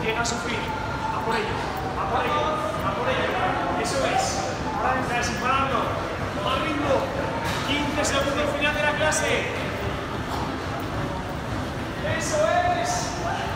llega a su fin. A por ello, a por ello, a por ello. Eso es. Ahora entrar sin pararlo. Al ritmo. 15 segundos final de la clase. Eso es.